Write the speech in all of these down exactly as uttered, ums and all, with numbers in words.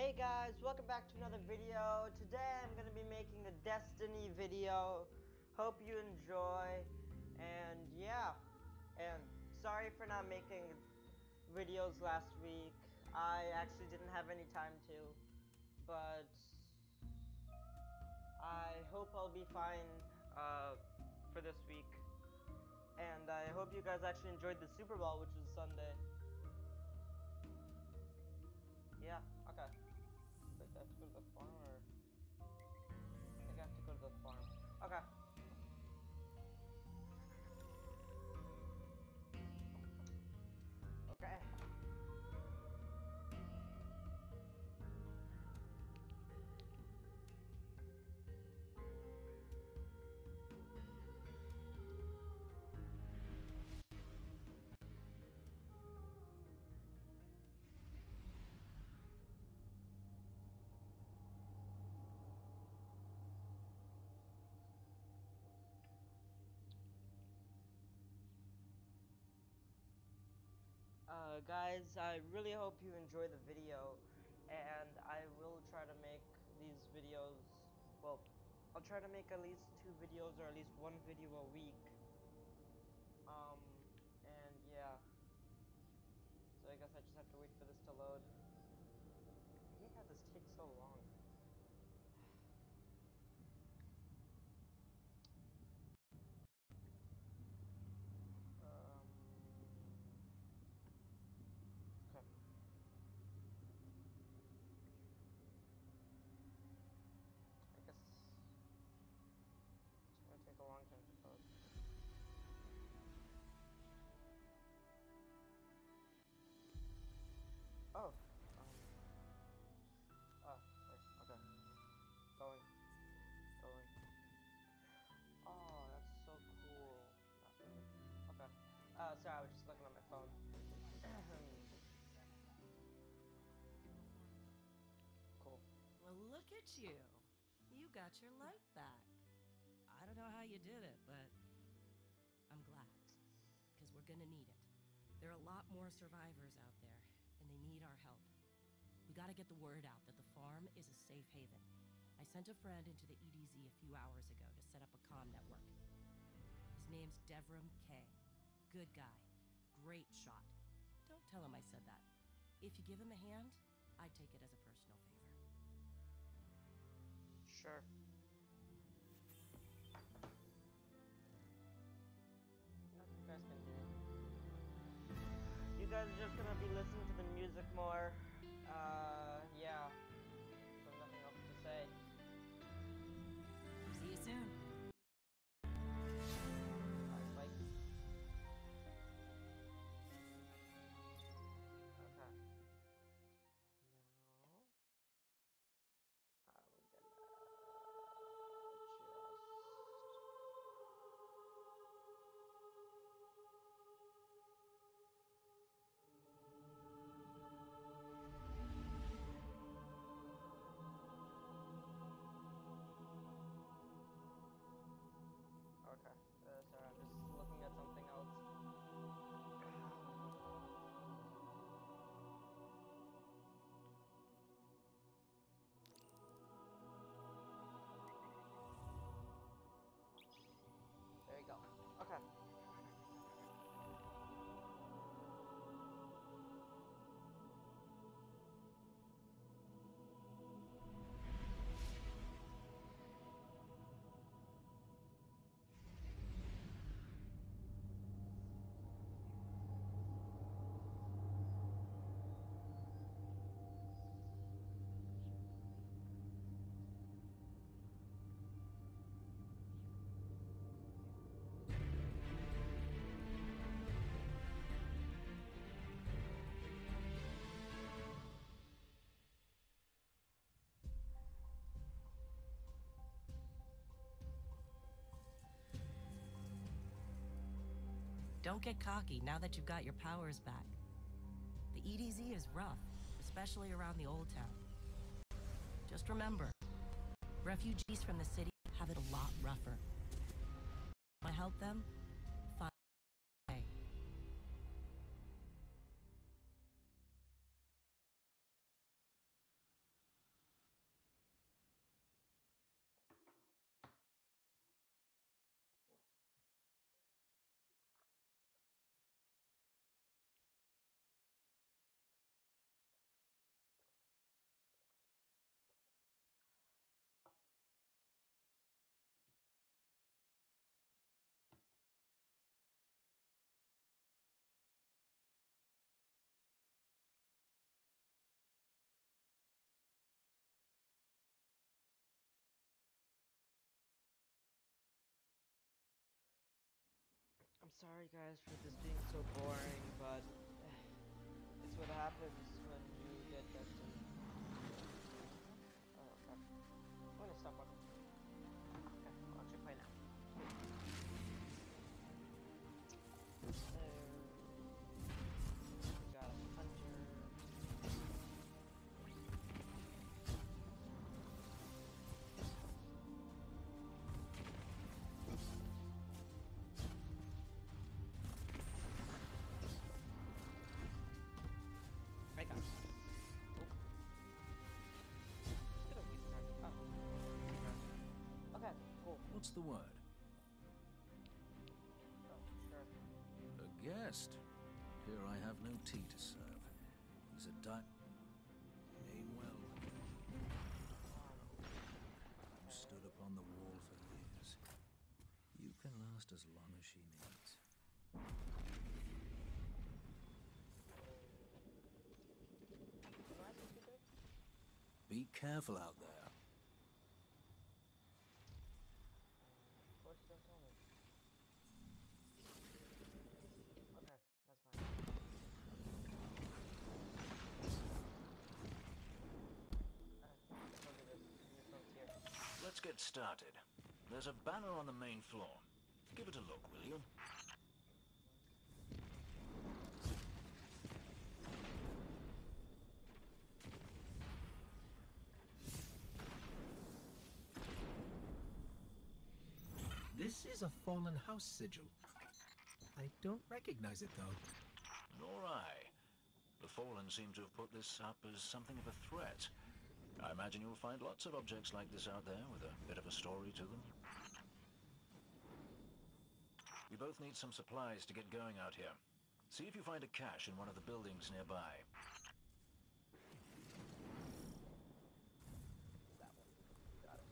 Hey guys, welcome back to another video. Today I'm going to be making a Destiny video. Hope you enjoy. And yeah, and sorry for not making videos last week. I actually didn't have any time to, but I hope I'll be fine uh, for this week. And I hope you guys actually enjoyed the Super Bowl, which was Sunday. Yeah, okay. Wait, do I have to go to the farm or? I think I have to go to the farm. Okay. Okay. Uh, guys, I really hope you enjoy the video, and I will try to make these videos, well, I'll try to make at least two videos or at least one video a week. Um, and yeah. So I guess I just have to wait for this to load. I hate how this takes so long. Um, okay. I guess it's gonna take a long time to load. Oh, um, oh, nice. Okay. Going, going. Oh, that's so cool. Not really. Okay. Uh, sorry, I was just looking at my phone. Cool. Well, look at you. You got your life back. I don't know how you did it, but I'm glad. Because we're gonna need it. There are a lot more survivors out there, and they need our help. We gotta get the word out that the farm is a safe haven. I sent a friend into the E D Z a few hours ago to set up a comm network. His name's Devram Kang. Good guy. Great shot. Don't tell him I said that. If you give him a hand, I'd take it as a personal favor. Sure. What you guys can do? You guys are just gonna be listening to the music more. Uh, yeah. So nothing else to say. See you soon. Alright, bye. Okay. Now, I'm gonna just. Okay. Uh, sorry, I'm just looking at something else. There you go. Okay. Don't get cocky now that you've got your powers back. The E D Z is rough, especially around the Old Town. Just remember, refugees from the city have it a lot rougher. Want to help them? Find a way. sorry guys for this being so boring, but it's what happens when you get destined. Oh crap. I'm gonna stop walking. Okay, I'll actually play now. So, we got a hunter. I got it. Oh. Oh. Okay, cool. What's the word? Oh, sure. A guest. Here I have no tea to serve. He's a di- Aim well. You stood upon the wall for years. You can last as long as she needs. Be careful out there. Of course, don't tell me. Okay, that's fine. Alright, let's do this. Your phone's here. Let's get started. There's a banner on the main floor. Give it a look, will you? This is a fallen house sigil. I don't recognize it, though. Nor I. The Fallen seem to have put this up as something of a threat. I imagine you'll find lots of objects like this out there with a bit of a story to them. We both need some supplies to get going out here. See if you find a cache in one of the buildings nearby. That one. Got it.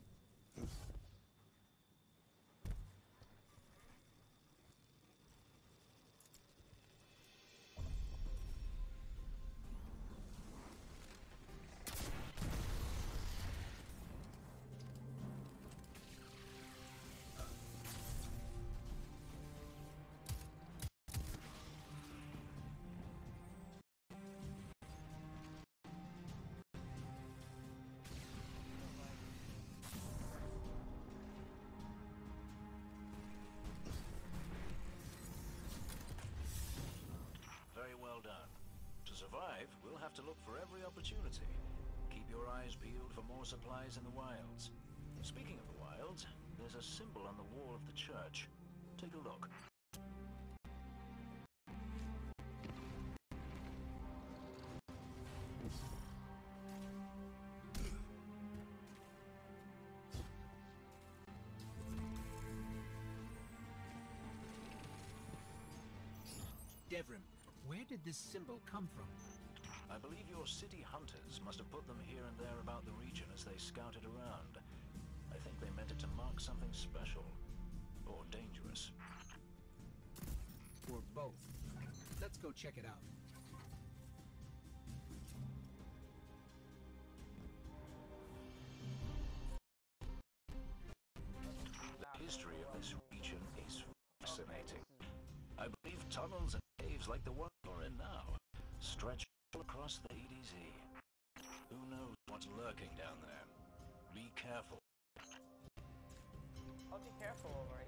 Very well done. To survive, we'll have to look for every opportunity. Keep your eyes peeled for more supplies in the wilds. Speaking of the wilds, there's a symbol on the wall of the church. Take a look. Devrim, where did this symbol come from? I believe your city hunters must have put them here and there about the region as they scouted around. I think they meant it to mark something special. Or dangerous. Or both. Let's go check it out. The history of this region is fascinating. I believe tunnels and caves like the one we're in now stretch all across the E D Z. Who knows what's lurking down there? Be careful. I'll be careful, alright.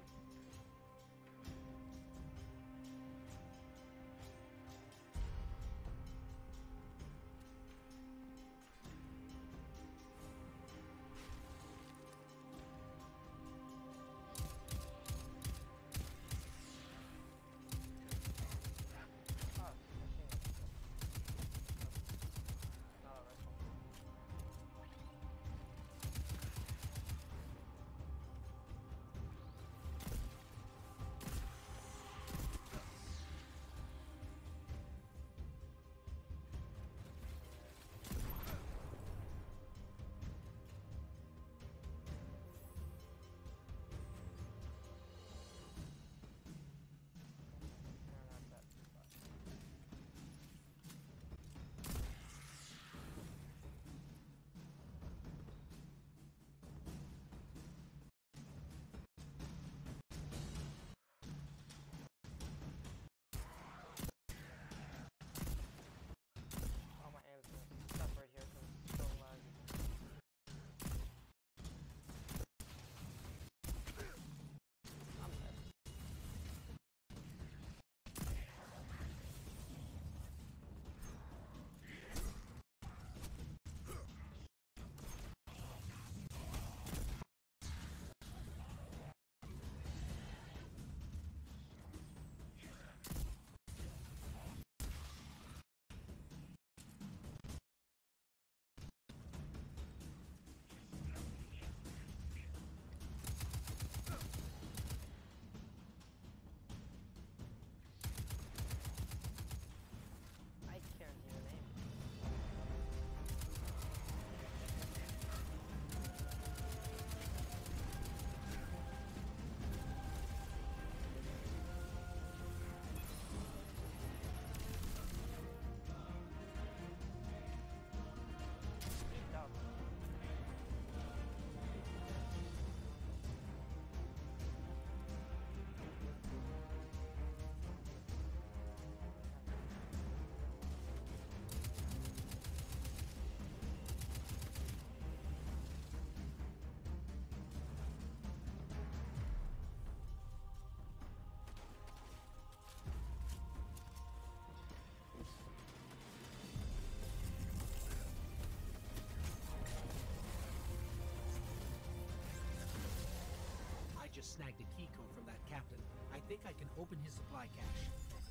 just snagged a key code from that captain. I think I can open his supply cache.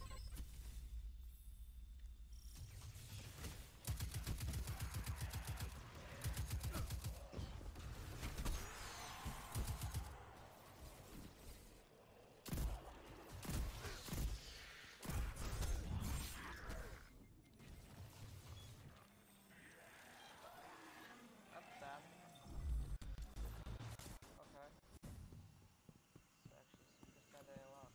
That's bad. Okay. It's actually super sad that I lost.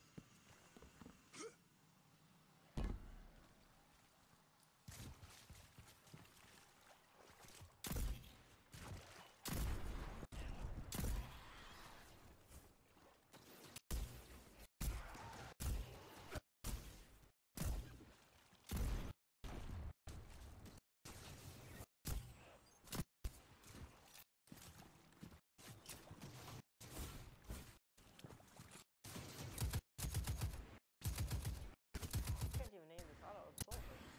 I can't even aim this auto assault.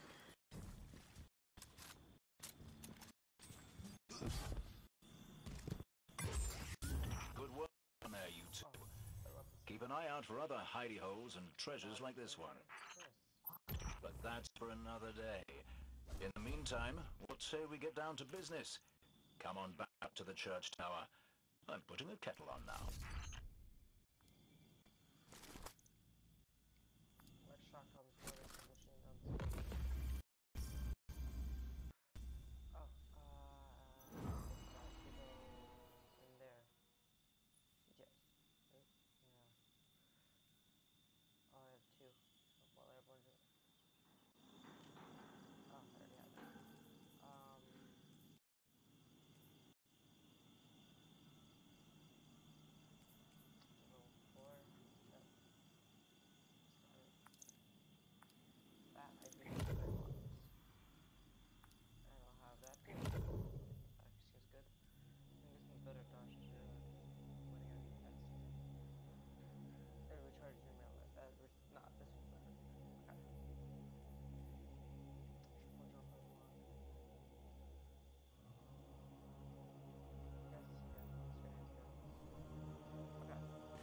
Good work on there, you two. Oh, I love this. Keep an eye out for other hidey holes and treasures like this one. But that's for another day. In the meantime, what say we get down to business? Come on back to the church tower. I'm putting a kettle on now. Like shotguns, mortars, and machine guns. Oh, uh, got to go in there. Yes. Oop, yeah. Oh, I have two. Well, I have one. to- Oh, I already have it. Um. Level four. That. That I do need very much. I don't have that. That seems good. I think this one's better dodge too. When you're faster. It recharges your melee. Uh, re nah, this one's better. Okay. Triple jump unlocked. Yes, yeah, let's go, let's go. Okay.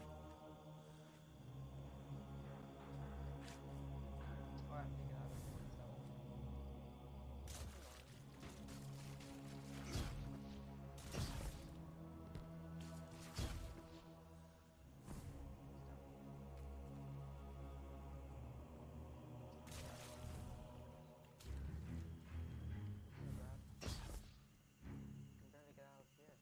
Oh, I have to get out of here. So. I can barely get out of here.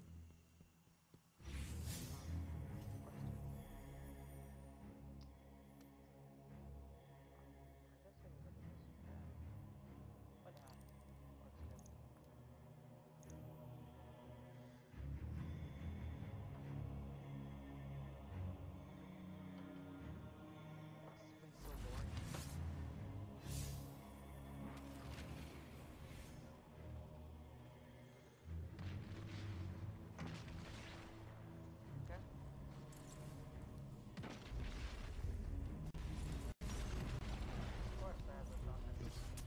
I guess I can go to this one. What happened? Works good. This has been so boring. Okay. Of course I have the rocket.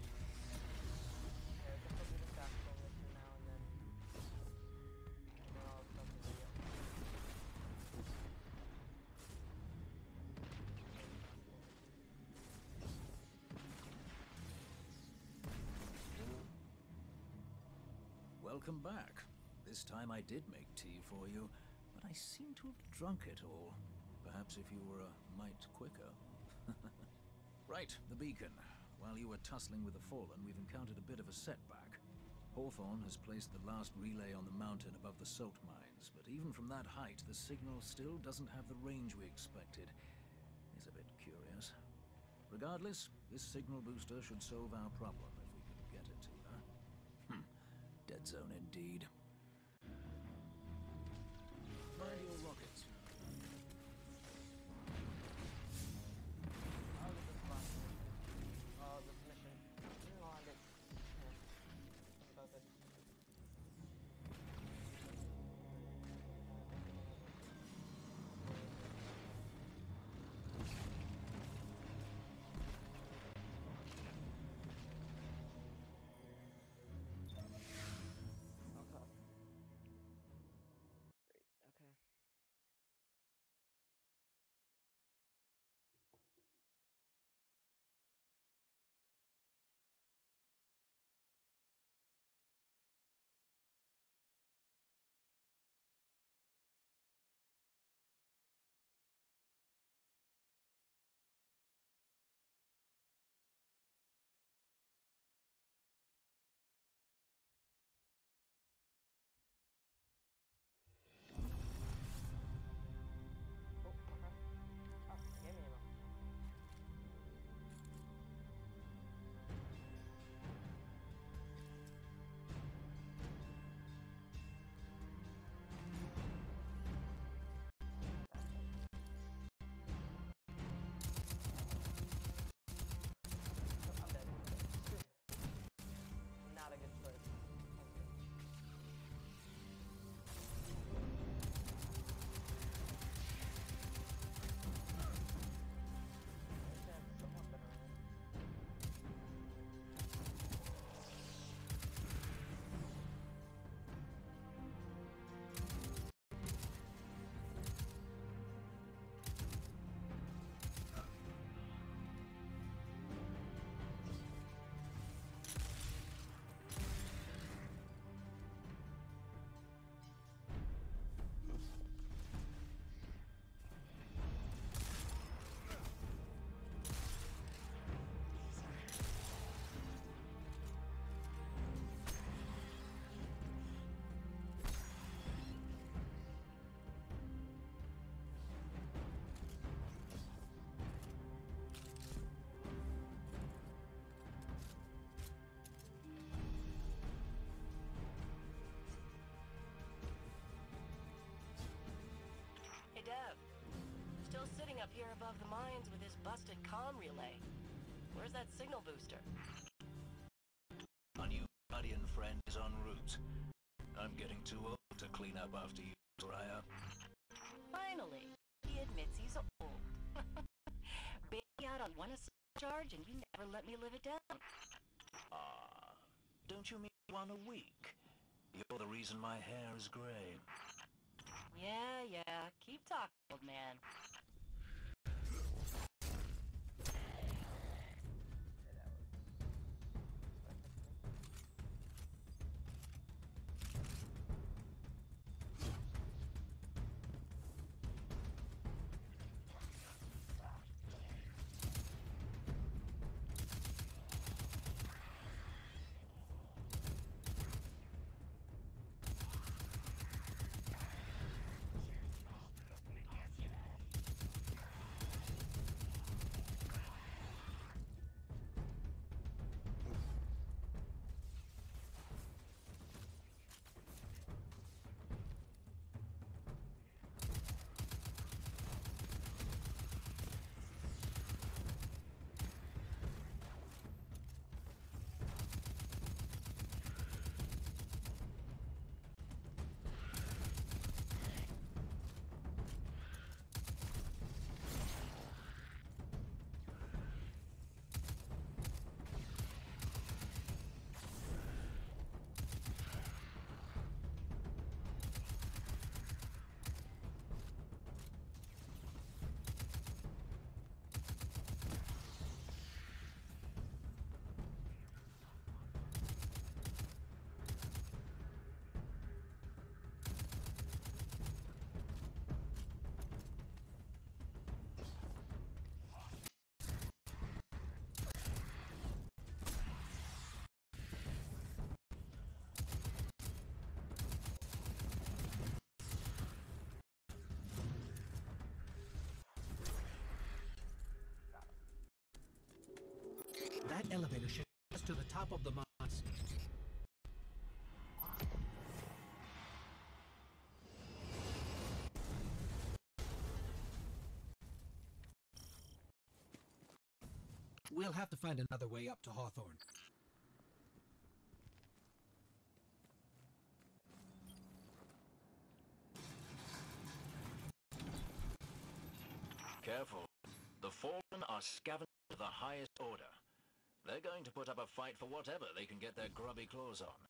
Okay, I guess I'll do the tactical mission now and then. And then I'll start the video. Welcome back. This time I did make tea for you, but I seem to have drunk it all. Perhaps if you were a mite quicker. Right, the beacon. While you were tussling with the Fallen, we've encountered a bit of a setback. Hawthorne has placed the last relay on the mountain above the salt mines, but even from that height, the signal still doesn't have the range we expected. It's a bit curious. Regardless, this signal booster should solve our problem if we can get it to her. Hmm. Dead zone indeed. Mind your rockets. I'll get this last one. Oh, this mission. No, I did. Yeah. That's about it. Okay. Great. Okay. up here above the mines with his busted comm relay. Where's that signal booster? Our new guardian friend is en route. I'm getting too old to clean up after you, Raya. Finally, he admits he's old. Baby out on one assignment charge and you never let me live it down. Ah, don't you mean one a week? You're the reason my hair is gray. Yeah, yeah, keep talking, old man. That elevator should take us to the top of the mast. We'll have to find another way up to Hawthorne. Careful. The Fallen are scavengers of the highest order. They're going to put up a fight for whatever they can get their grubby claws on.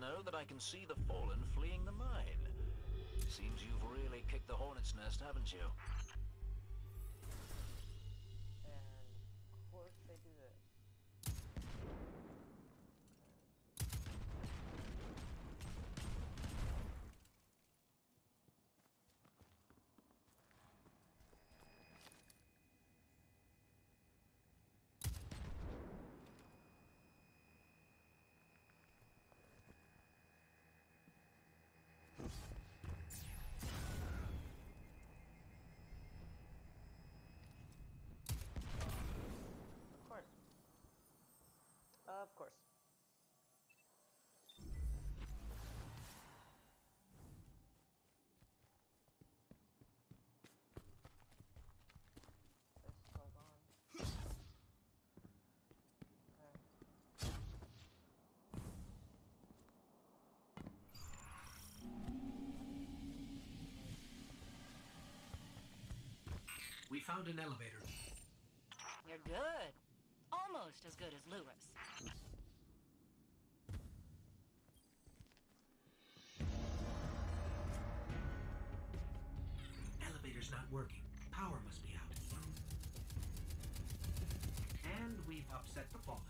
know that I can see the Fallen fleeing the mine. Seems you've really kicked the hornet's nest, haven't you? And of course they do this. Of course. Of course. This is all gone. Okay. We found an elevator. You're good. Almost as good as Lewis. Elevator's not working. Power must be out. And we've upset the Fallen.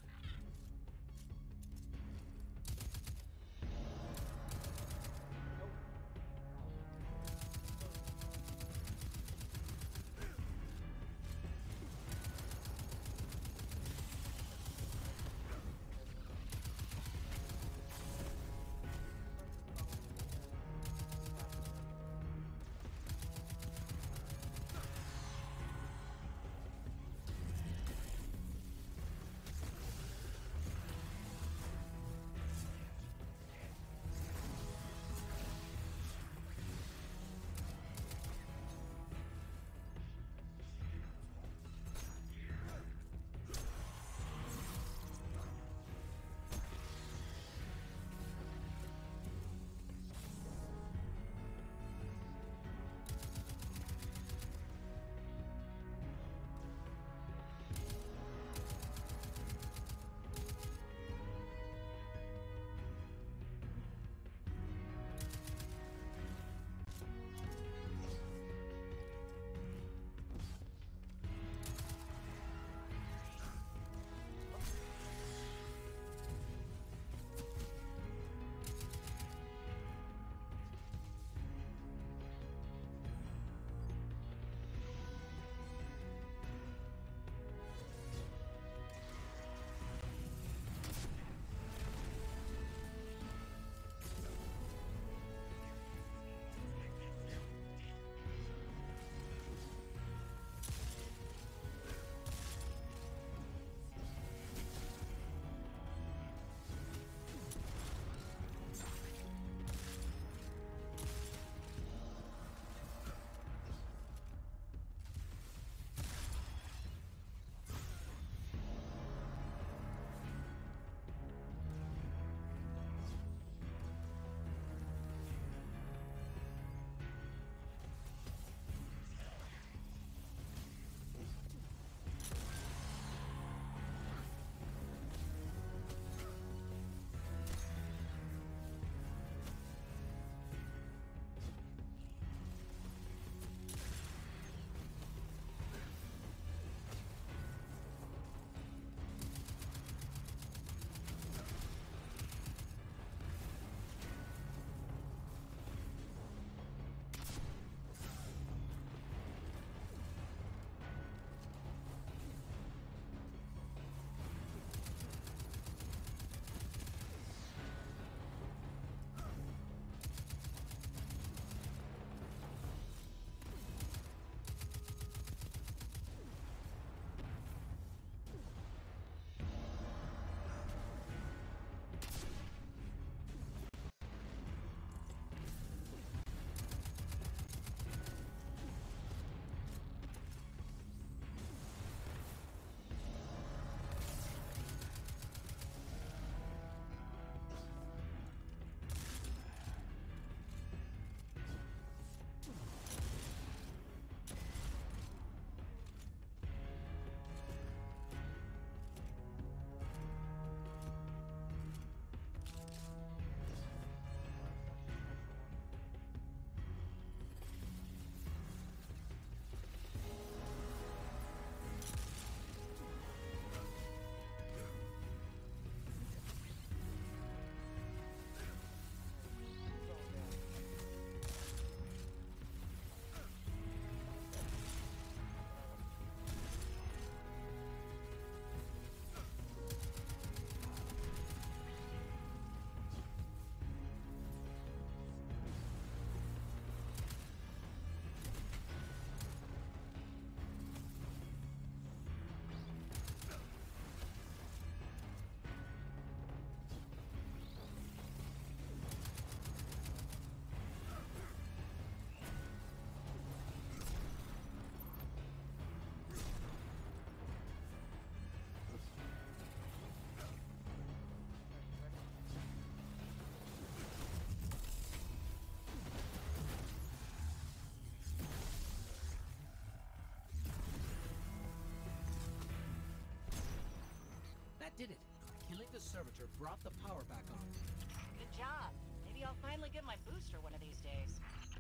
That did it. Killing the servitor brought the power back on. Good job. Maybe I'll finally get my booster one of these days.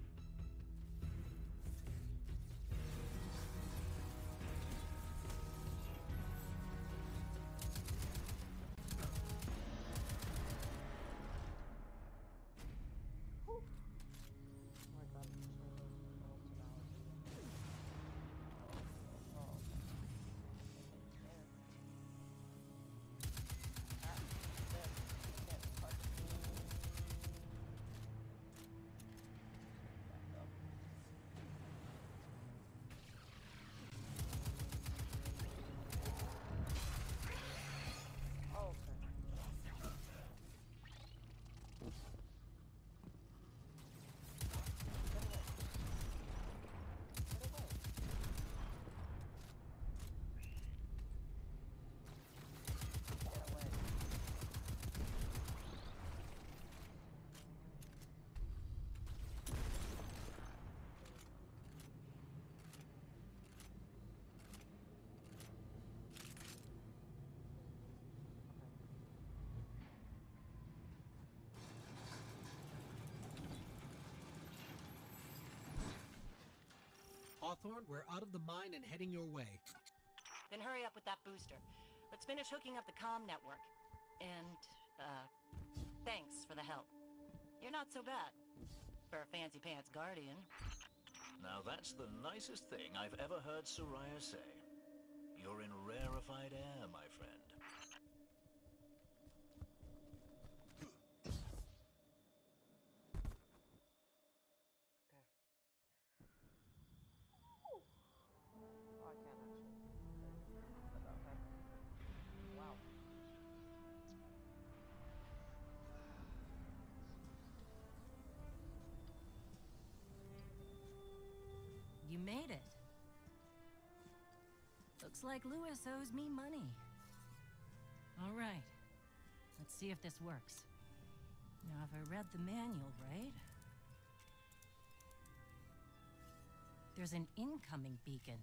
Hawthorne, we're out of the mine and heading your way. Then hurry up with that booster. Let's finish hooking up the comm network. And, uh, thanks for the help. You're not so bad. For a fancy pants guardian. Now that's the nicest thing I've ever heard Soraya say. You're in rarefied air, my friend. You made it. Looks like Lewis owes me money. All right. Let's see if this works. Now, if I read the manual right... There's an incoming beacon.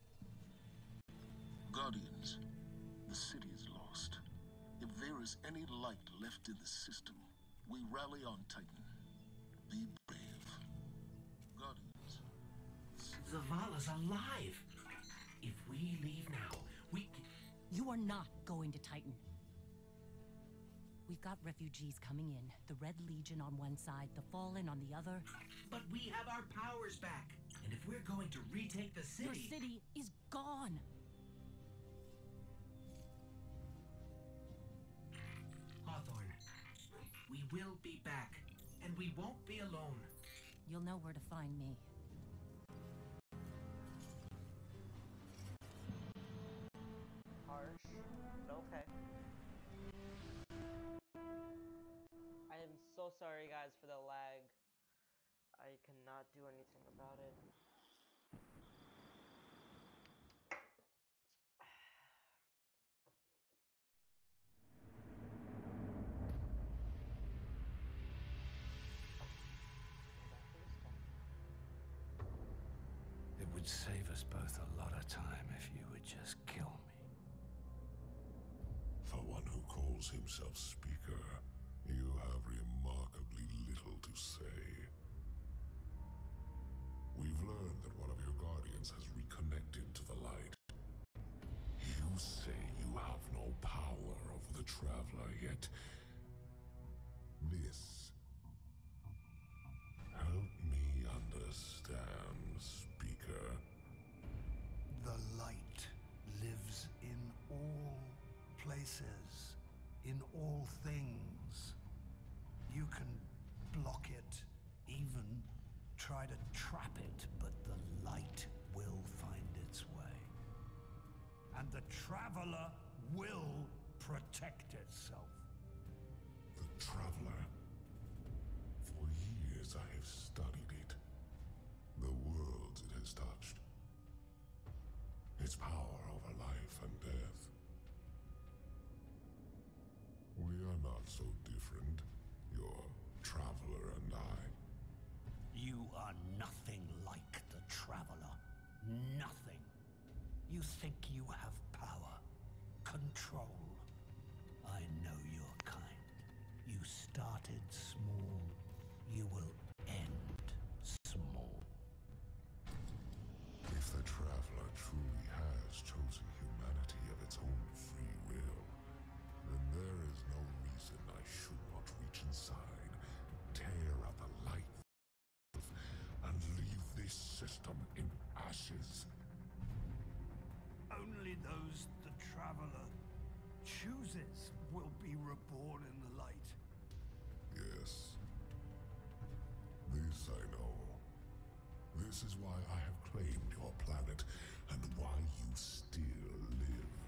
Guardians, the city is lost. If there is any light left in the system, we rally on Titan. Be brave. Guardians. Zavala's alive! If we leave now, we... You are not going to Titan. We've got refugees coming in. The Red Legion on one side, the Fallen on the other. But we have our powers back. And if we're going to retake the city... Your city is gone. Hawthorne, we will be back. And we won't be alone. You'll know where to find me. Harsh. Okay. I am so sorry, guys, for the lag. I cannot do anything about it. It would save us both a lot of time if you would just kill me. For one who calls himself Speaker, you have remarkably little to say. We've learned that one of your guardians has reconnected to the light. You say you have no power over the Traveler, yet... This... Help me understand, Speaker. The light lives in all places, in all things. You can block it, even try to trap it, but the light will find its way. And the Traveler will protect itself. The Traveler. For years I have studied it. The worlds it has touched. Its power over life and death. We are not so different, your Traveler and I. You are nothing like the Traveler. Nothing. You think you have power, control, started small, you will end small. If the Traveler truly has chosen humanity of its own free will, then there is no reason I should not reach inside, tear at the light, and leave this system in ashes. Only those the Traveler chooses will be reborn in the light. Yes. This I know. This is why I have claimed your planet, and why you still live.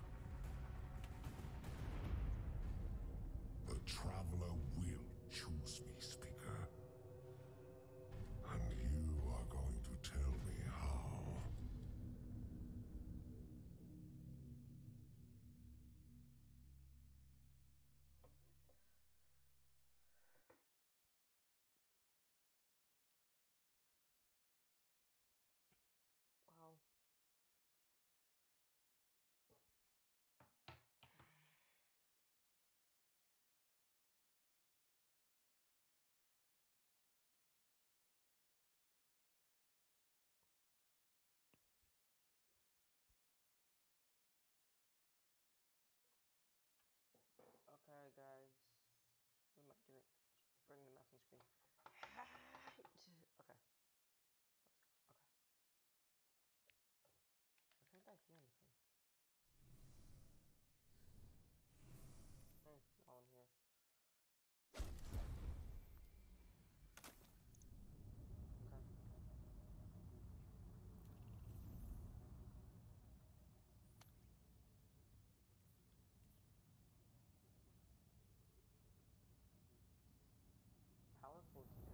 The Traveler will choose me, Speaker. And you are going to tell me how. Wow. Okay, guys. What am I doing? Bring the mouse on screen. Okay. Let's go. Okay. Why can't I hear anything? Hmm, no one here. Okay. Powerful here.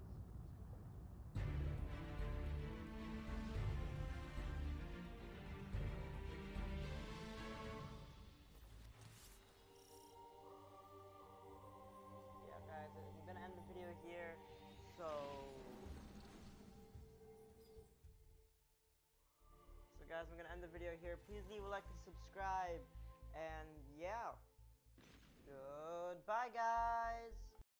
Yeah, guys, I'm gonna end the video here. So, so guys, I'm gonna end the video here. Please leave a like and subscribe. And yeah, goodbye, guys.